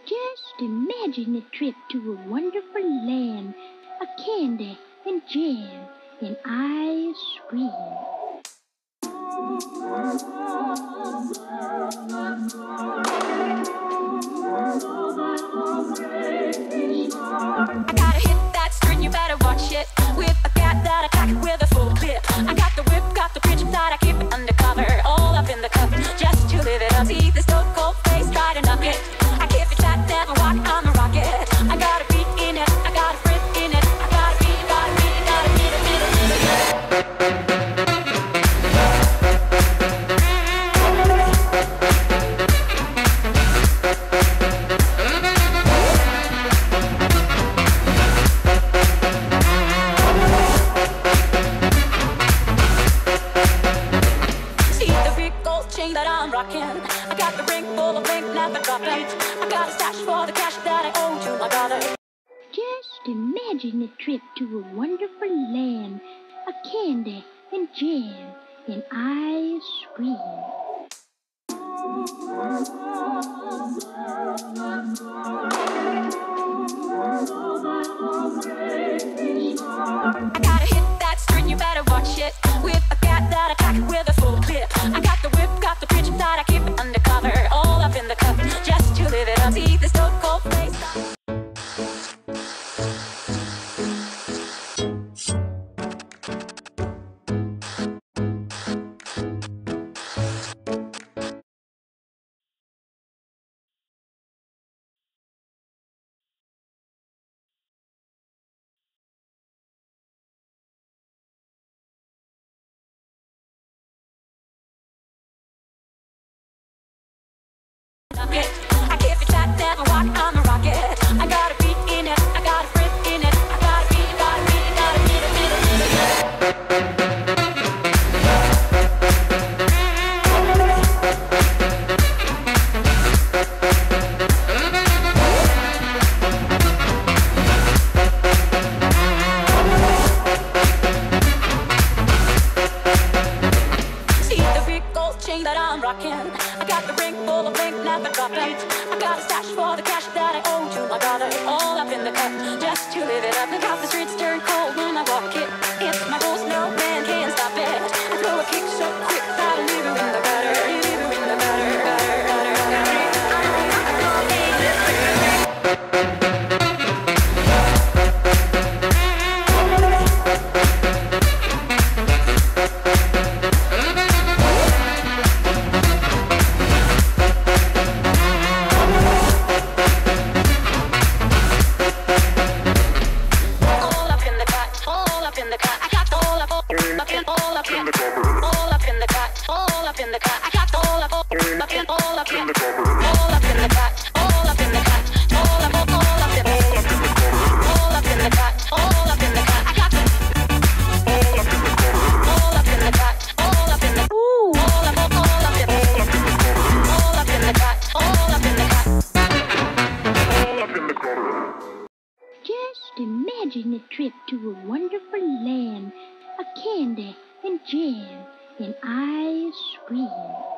Just imagine a trip to a wonderful land, a candy and jam and ice cream. Gotta hit that string, you better watch it. With a cat that I pack with a full clip. I got the whip, got the pitch that I keep it undercover. All up in the cup, just to live it up. See this stone cold face, try to knock it. I keep it tight, never walk, I'm a rocket. I got a beat in it, I got a friend in it. I got a beat, got a beat, got a beat, a beat, a beat, a beat. I got the ring full of bling, never dropping. I got a stash for the cash that I owe to my brother. Just imagine a trip to a wonderful land, a candy and jam and ice cream. Gotta hit that string, you better watch it. With a cat that I pack with a full clip. I got the whip, got the pitch that I keep it undercover. All up in the cup, just to live it up. See this stone cold face. I keep it tight, never walk, I'm a rocket. I got a beat in it, I got a friend in it. I got a beat, got a beat, got a beat, a beat, a beat, a beat. See the big gold chain that I'm rocking. I got the ring full of bling, never dropping. I got a stash for the cash that I owe to my brother. All up in the cup, just to live it up. I got the streets turn cold when I walk it. It's my rules, no man can stop it. I throw a kick so quick that I leave her in the gutter. Leave her in the gutter, gutter, gutter, gutter. Just imagine a trip to a wonderful land, a candy and jam and ice cream.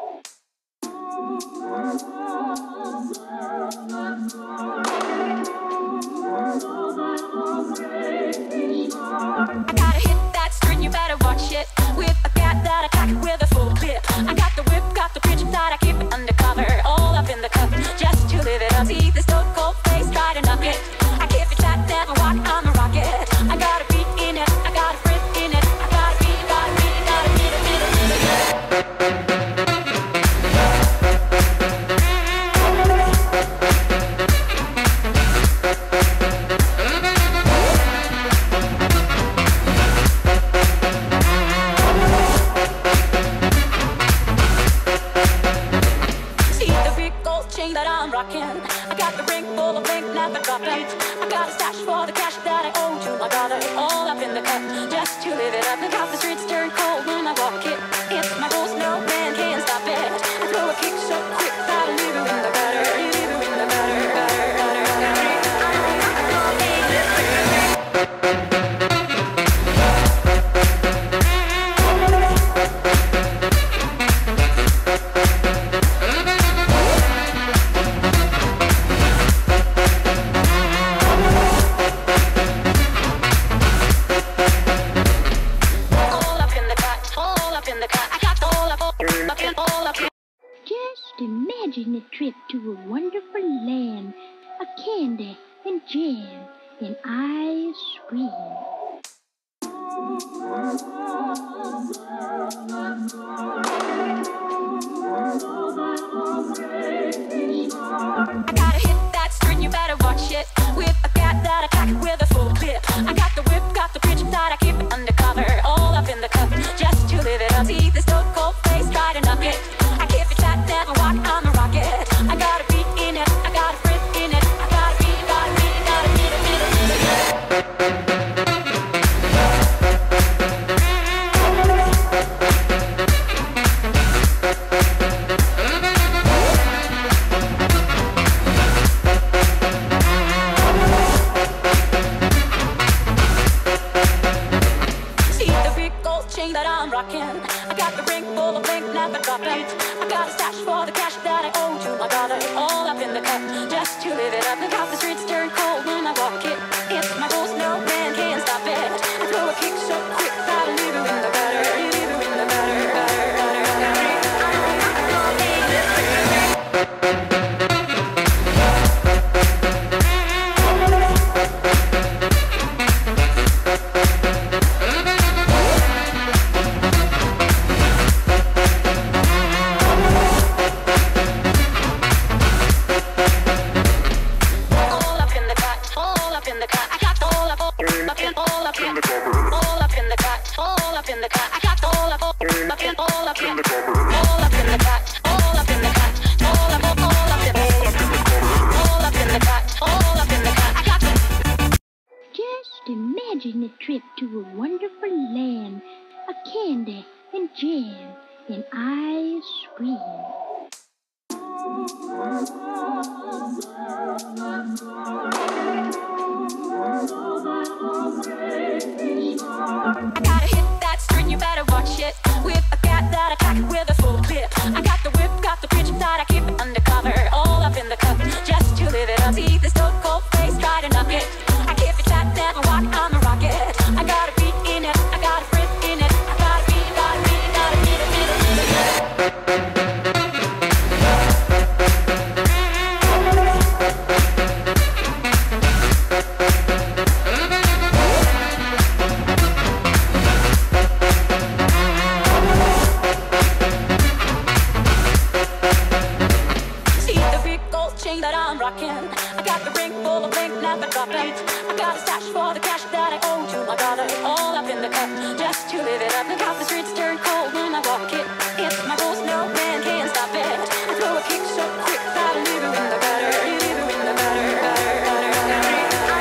Gotta hit that string, you better watch it. With a cat that I pack with a full clip. I got the whip, got the pitch that I keep it undercover. All up in the cup, just to live it up. See this stone cold face, try to knock it. I keep it tight, never walk, I'm a rocket. I got a beat in it, I got a friend in it. I got a beat, got a beat, got a beat, a beat, a beat, a beat. in the cut. I got all up in. Just imagine a trip to a wonderful land, a candy and jam and ice cream. I gotta hit that string, you better watch it. With a cat that I pack it with a full clip. I got the whip, got the pitch that I keep it undercover. All up in the cup, just to live it up. See the stone cold face, try to knock it. I keep it fat, never walk, I'm a rocket. I got a beat in it, I got a grip in it. I got a beat, got a beat, got a beat, a beat, a beat, a beat. I got the ring full of pink, never dropping. I got a stash for the cash that I owe to my brother. All up in the cup, just to live it up. Look how the streets turn cold when I walk it. It's my rules, no man can stop it. I throw a kick so quick that I leave her in the gutter. Leave her in the gutter, gutter, gutter, gutter. Imagine a trip to a wonderful land, a candy and jam and ice cream. I gotta hit that string, you better watch it. With a cat that I pack it with a full clip. I got the whip, got the pitch that I keep it undercover. All up in the cup, just to live it up. See the stone cold face, try to knock it. I keep it fat, never walk, I'm a rocket. I got a beat in it, I got a grip in it. I got a beat, got a beat, got a beat, a beat, a beat, a beat. I got the ring full of pink, never dropping. I got a stash for the cash that I owe to my brother. All up in the cup, just to live it up. Look how the streets turn cold when I walk it. It's my rules, no man can stop it. I throw a kick so quick that I leave her in the gutter. Leave her in the gutter, gutter, gutter, gutter.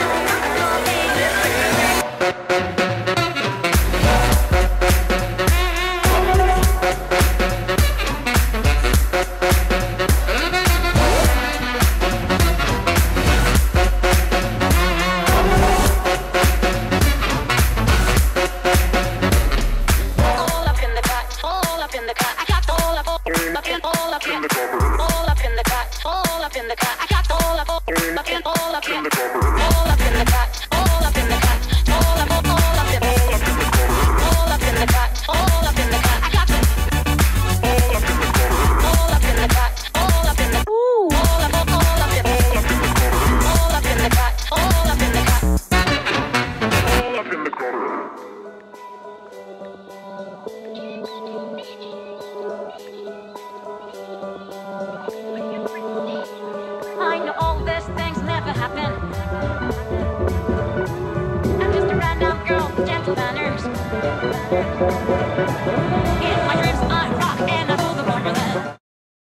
I know all these things never happen. I'm just a random girl with gentle manners.